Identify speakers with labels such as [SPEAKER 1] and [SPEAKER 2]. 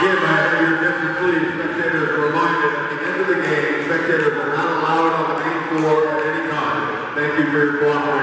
[SPEAKER 1] Again, I have your attention, please. Spectators are reminded at the end of the game, spectators are not allowed on the main floor at any time. Thank you for your cooperation.